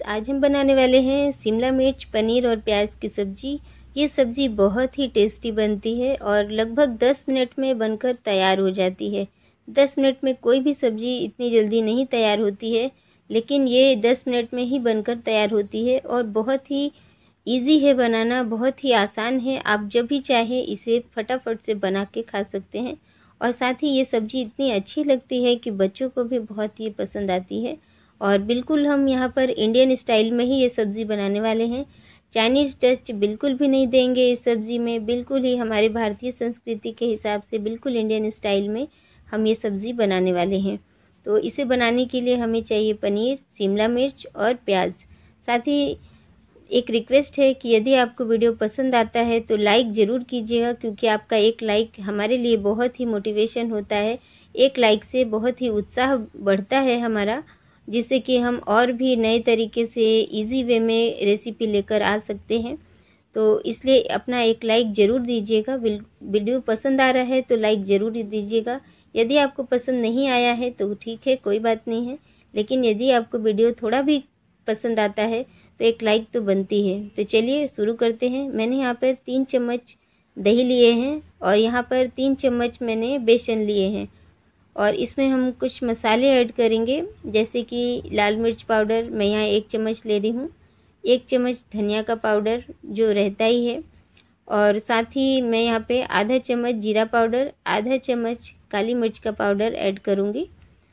आज हम बनाने वाले हैं शिमला मिर्च, पनीर और प्याज की सब्ज़ी। ये सब्ज़ी बहुत ही टेस्टी बनती है और लगभग 10 मिनट में बनकर तैयार हो जाती है। 10 मिनट में कोई भी सब्ज़ी इतनी जल्दी नहीं तैयार होती है, लेकिन ये 10 मिनट में ही बनकर तैयार होती है और बहुत ही इजी है बनाना, बहुत ही आसान है। आप जब भी चाहें इसे फटाफट से बना के खा सकते हैं और साथ ही ये सब्ज़ी इतनी अच्छी लगती है कि बच्चों को भी बहुत ही पसंद आती है। और बिल्कुल हम यहाँ पर इंडियन स्टाइल में ही ये सब्ज़ी बनाने वाले हैं। चाइनीज़ टच बिल्कुल भी नहीं देंगे इस सब्ज़ी में, बिल्कुल ही हमारे भारतीय संस्कृति के हिसाब से बिल्कुल इंडियन स्टाइल में हम ये सब्ज़ी बनाने वाले हैं। तो इसे बनाने के लिए हमें चाहिए पनीर, शिमला मिर्च और प्याज। साथ ही एक रिक्वेस्ट है कि यदि आपको वीडियो पसंद आता है तो लाइक ज़रूर कीजिएगा, क्योंकि आपका एक लाइक हमारे लिए बहुत ही मोटिवेशन होता है। एक लाइक से बहुत ही उत्साह बढ़ता है हमारा, जिससे कि हम और भी नए तरीके से इजी वे में रेसिपी लेकर आ सकते हैं। तो इसलिए अपना एक लाइक ज़रूर दीजिएगा। वीडियो पसंद आ रहा है तो लाइक ज़रूर दीजिएगा। यदि आपको पसंद नहीं आया है तो ठीक है, कोई बात नहीं है, लेकिन यदि आपको वीडियो थोड़ा भी पसंद आता है तो एक लाइक तो बनती है। तो चलिए शुरू करते हैं। मैंने यहाँ पर 3 चम्मच दही लिए हैं और यहाँ पर 3 चम्मच मैंने बेसन लिए हैं और इसमें हम कुछ मसाले ऐड करेंगे, जैसे कि लाल मिर्च पाउडर मैं यहाँ 1 चम्मच ले रही हूँ, 1 चम्मच धनिया का पाउडर जो रहता ही है, और साथ ही मैं यहाँ पे आधा चम्मच जीरा पाउडर, आधा चम्मच काली मिर्च का पाउडर ऐड करूँगी।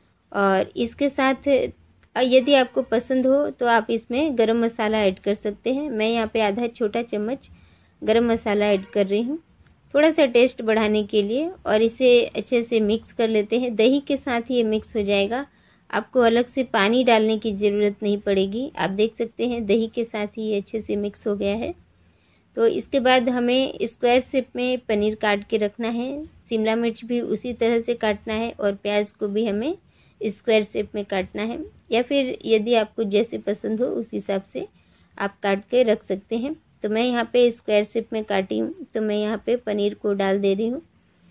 और इसके साथ यदि आपको पसंद हो तो आप इसमें गरम मसाला ऐड कर सकते हैं। मैं यहाँ पे आधा छोटा चम्मच गरम मसाला ऐड कर रही हूँ, थोड़ा सा टेस्ट बढ़ाने के लिए। और इसे अच्छे से मिक्स कर लेते हैं। दही के साथ ही ये मिक्स हो जाएगा, आपको अलग से पानी डालने की ज़रूरत नहीं पड़ेगी। आप देख सकते हैं दही के साथ ही ये अच्छे से मिक्स हो गया है। तो इसके बाद हमें स्क्वायर शेप में पनीर काट के रखना है, शिमला मिर्च भी उसी तरह से काटना है और प्याज को भी हमें स्क्वायर शेप में काटना है, या फिर यदि आपको जैसे पसंद हो उस हिसाब से आप काट के रख सकते हैं। तो मैं यहाँ पे स्क्वायर शेप में काटी हूँ, तो मैं यहाँ पे पनीर को डाल दे रही हूँ।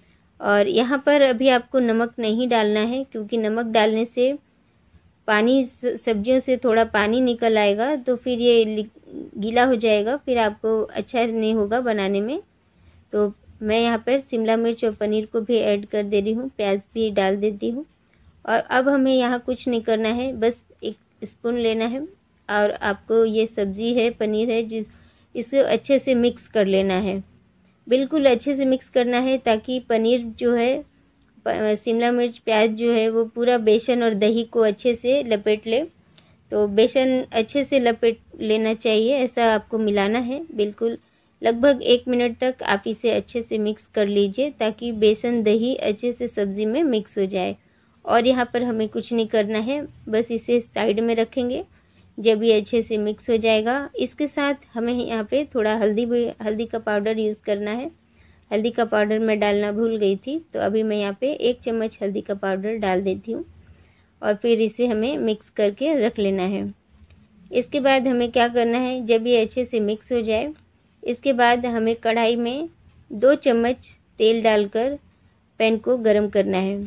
और यहाँ पर अभी आपको नमक नहीं डालना है, क्योंकि नमक डालने से पानी सब्जियों से थोड़ा पानी निकल आएगा, तो फिर ये गीला हो जाएगा, फिर आपको अच्छा नहीं होगा बनाने में। तो मैं यहाँ पर शिमला मिर्च और पनीर को भी ऐड कर दे रही हूँ, प्याज भी डाल देती हूँ। और अब हमें यहाँ कुछ नहीं करना है, बस 1 स्पून लेना है और आपको ये सब्ज़ी है, पनीर है, इसे अच्छे से मिक्स कर लेना है। बिल्कुल अच्छे से मिक्स करना है, ताकि पनीर जो है, शिमला मिर्च, प्याज जो है वो पूरा बेसन और दही को अच्छे से लपेट ले। तो बेसन अच्छे से लपेट लेना चाहिए, ऐसा आपको मिलाना है। बिल्कुल लगभग 1 मिनट तक आप इसे अच्छे से मिक्स कर लीजिए, ताकि बेसन दही अच्छे से सब्ज़ी में मिक्स हो जाए। और यहाँ पर हमें कुछ नहीं करना है, बस इसे साइड में रखेंगे जब ये अच्छे से मिक्स हो जाएगा। इसके साथ हमें यहाँ पे थोड़ा हल्दी का पाउडर यूज़ करना है। हल्दी का पाउडर मैं डालना भूल गई थी, तो अभी मैं यहाँ पे 1 चम्मच हल्दी का पाउडर डाल देती हूँ और फिर इसे हमें मिक्स करके रख लेना है। इसके बाद हमें क्या करना है, जब ये अच्छे से मिक्स हो जाए, इसके बाद हमें कढ़ाई में 2 चम्मच तेल डालकर पैन को गर्म करना है।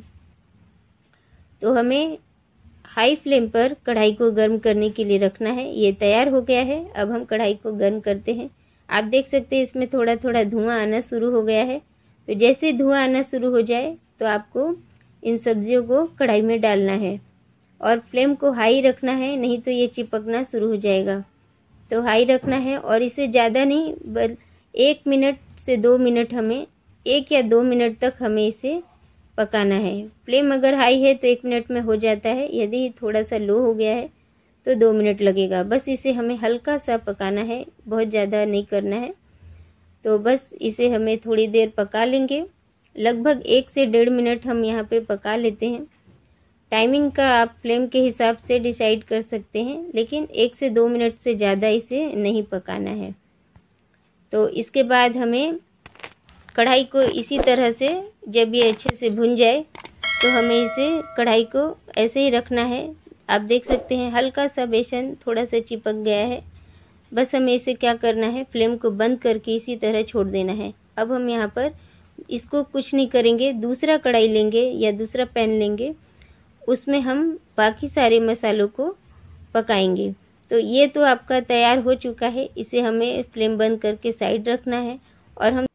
तो हमें हाई फ्लेम पर कढ़ाई को गर्म करने के लिए रखना है। ये तैयार हो गया है, अब हम कढ़ाई को गर्म करते हैं। आप देख सकते हैं इसमें थोड़ा थोड़ा धुआं आना शुरू हो गया है। तो जैसे धुआं आना शुरू हो जाए तो आपको इन सब्जियों को कढ़ाई में डालना है और फ्लेम को हाई रखना है, नहीं तो ये चिपकना शुरू हो जाएगा। तो हाई रखना है और इसे ज़्यादा नहीं, बस 1 मिनट से 2 मिनट, हमें 1 या 2 मिनट तक हमें इसे पकाना है। फ्लेम अगर हाई है तो 1 मिनट में हो जाता है, यदि थोड़ा सा लो हो गया है तो 2 मिनट लगेगा। बस इसे हमें हल्का सा पकाना है, बहुत ज़्यादा नहीं करना है। तो बस इसे हमें थोड़ी देर पका लेंगे, लगभग 1 से 1.5 मिनट हम यहाँ पे पका लेते हैं। टाइमिंग का आप फ्लेम के हिसाब से डिसाइड कर सकते हैं, लेकिन 1 से 2 मिनट से ज़्यादा इसे नहीं पकाना है। तो इसके बाद हमें कढ़ाई को इसी तरह से, जब ये अच्छे से भुन जाए तो हमें इसे कढ़ाई को ऐसे ही रखना है। आप देख सकते हैं हल्का सा बेसन थोड़ा सा चिपक गया है। बस हमें इसे क्या करना है, फ्लेम को बंद करके इसी तरह छोड़ देना है। अब हम यहाँ पर इसको कुछ नहीं करेंगे, दूसरा कढ़ाई लेंगे या दूसरा पैन लेंगे, उसमें हम बाकी सारे मसालों को पकाएंगे। तो ये तो आपका तैयार हो चुका है। इसे हमें फ्लेम बंद करके साइड रखना है और हम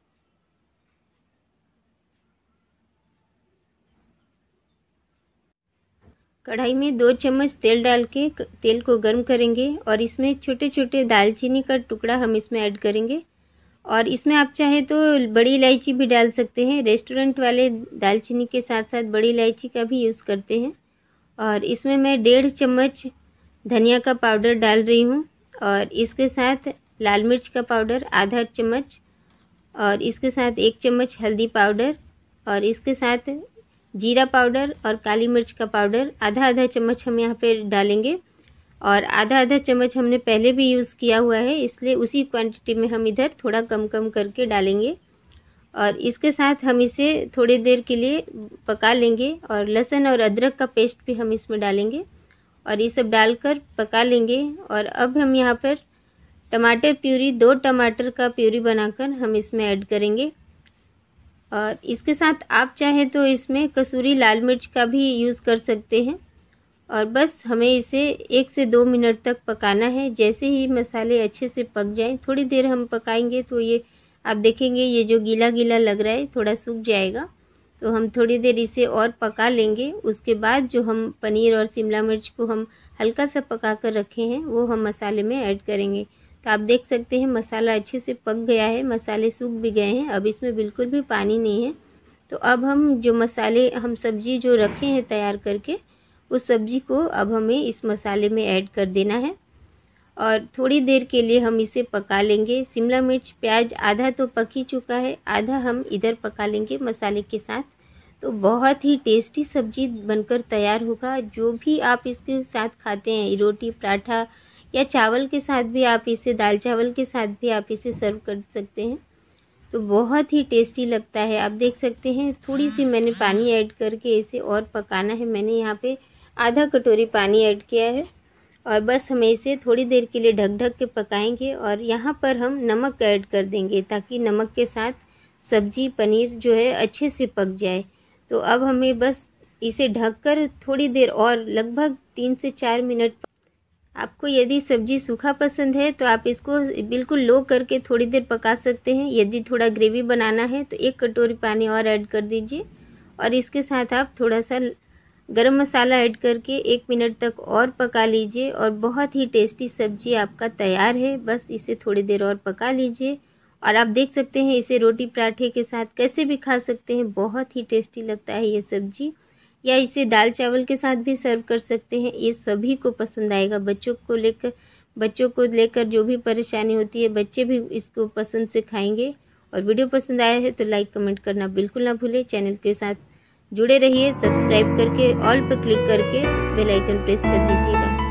कढ़ाई में 2 चम्मच तेल डाल के तेल को गर्म करेंगे और इसमें छोटे छोटे दालचीनी का टुकड़ा हम इसमें ऐड करेंगे। और इसमें आप चाहे तो बड़ी इलायची भी डाल सकते हैं। रेस्टोरेंट वाले दालचीनी के साथ साथ बड़ी इलायची का भी यूज़ करते हैं। और इसमें मैं 1.5 चम्मच धनिया का पाउडर डाल रही हूँ और इसके साथ लाल मिर्च का पाउडर आधा चम्मच और इसके साथ 1 चम्मच हल्दी पाउडर और इसके साथ जीरा पाउडर और काली मिर्च का पाउडर आधा आधा चम्मच हम यहाँ पे डालेंगे। और आधा आधा चम्मच हमने पहले भी यूज़ किया हुआ है, इसलिए उसी क्वांटिटी में हम इधर थोड़ा कम कम करके डालेंगे। और इसके साथ हम इसे थोड़ी देर के लिए पका लेंगे और लहसुन और अदरक का पेस्ट भी हम इसमें डालेंगे और ये सब डालकर पका लेंगे। और अब हम यहाँ पर टमाटर प्यूरी 2 टमाटर का प्यूरी बनाकर हम इसमें ऐड करेंगे। और इसके साथ आप चाहे तो इसमें कसूरी लाल मिर्च का भी यूज़ कर सकते हैं। और बस हमें इसे 1 से 2 मिनट तक पकाना है। जैसे ही मसाले अच्छे से पक जाएं, थोड़ी देर हम पकाएंगे तो ये आप देखेंगे ये जो गीला गीला लग रहा है थोड़ा सूख जाएगा। तो हम थोड़ी देर इसे और पका लेंगे। उसके बाद जो हम पनीर और शिमला मिर्च को हम हल्का सा पका कर रखे हैं वो हम मसाले में ऐड करेंगे। तो आप देख सकते हैं मसाला अच्छे से पक गया है, मसाले सूख भी गए हैं, अब इसमें बिल्कुल भी पानी नहीं है। तो अब हम जो मसाले हम सब्जी जो रखे हैं तैयार करके उस सब्जी को अब हमें इस मसाले में ऐड कर देना है और थोड़ी देर के लिए हम इसे पका लेंगे। शिमला मिर्च प्याज आधा तो पक ही चुका है, आधा हम इधर पका लेंगे मसाले के साथ। तो बहुत ही टेस्टी सब्जी बनकर तैयार होगा। जो भी आप इसके साथ खाते हैं, रोटी पराठा या चावल के साथ भी आप इसे, दाल चावल के साथ भी आप इसे सर्व कर सकते हैं। तो बहुत ही टेस्टी लगता है। आप देख सकते हैं थोड़ी सी मैंने पानी ऐड करके इसे और पकाना है। मैंने यहाँ पे आधा कटोरी पानी ऐड किया है और बस हमें इसे थोड़ी देर के लिए ढक ढक के पकाएंगे। और यहाँ पर हम नमक ऐड कर देंगे ताकि नमक के साथ सब्जी पनीर जो है अच्छे से पक जाए। तो अब हमें बस इसे ढककर थोड़ी देर और लगभग 3 से 4 मिनट। आपको यदि सब्जी सूखा पसंद है तो आप इसको बिल्कुल लो करके थोड़ी देर पका सकते हैं। यदि थोड़ा ग्रेवी बनाना है तो 1 कटोरी पानी और ऐड कर दीजिए और इसके साथ आप थोड़ा सा गरम मसाला ऐड करके 1 मिनट तक और पका लीजिए और बहुत ही टेस्टी सब्जी आपका तैयार है। बस इसे थोड़ी देर और पका लीजिए और आप देख सकते हैं इसे रोटी पराठे के साथ कैसे भी खा सकते हैं। बहुत ही टेस्टी लगता है ये सब्जी, या इसे दाल चावल के साथ भी सर्व कर सकते हैं। ये सभी को पसंद आएगा। बच्चों को लेकर जो भी परेशानी होती है बच्चे भी इसको पसंद से खाएंगे। और वीडियो पसंद आया है तो लाइक कमेंट करना बिल्कुल ना भूलें। चैनल के साथ जुड़े रहिए, सब्सक्राइब करके ऑल पर क्लिक करके बेल आइकन प्रेस कर दीजिएगा।